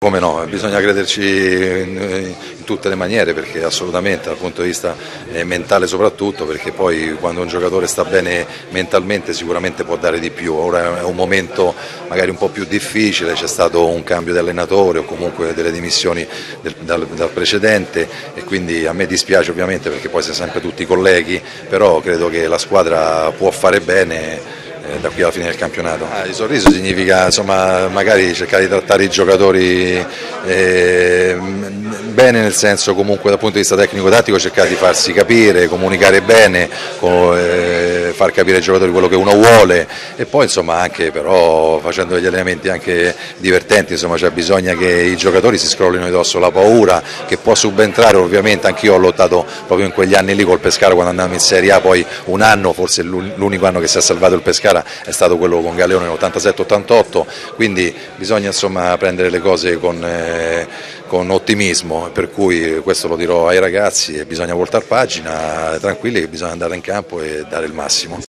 Come no, bisogna crederci in tutte le maniere, perché assolutamente dal punto di vista mentale soprattutto, perché poi quando un giocatore sta bene mentalmente sicuramente può dare di più. Ora è un momento magari un po' più difficile, c'è stato un cambio di allenatore o comunque delle dimissioni dal precedente e quindi a me dispiace ovviamente perché poi siamo sempre tutti colleghi, però credo che la squadra può fare bene da qui alla fine del campionato. Il sorriso significa insomma magari cercare di trattare i giocatori bene, nel senso comunque dal punto di vista tecnico-tattico cercare di farsi capire, comunicare bene, far capire ai giocatori quello che uno vuole e poi insomma anche però facendo degli allenamenti anche divertenti, insomma c'è bisogno che i giocatori si scrollino di dosso la paura che può subentrare. Ovviamente anch'io ho lottato proprio in quegli anni lì col Pescara quando andavamo in Serie A, poi un anno, forse l'unico anno che si è salvato il Pescara è stato quello con Galeone nell'87-88, quindi bisogna insomma prendere le cose con ottimismo, per cui questo lo dirò ai ragazzi e bisogna voltare pagina tranquilli, che bisogna andare in campo e dare il massimo.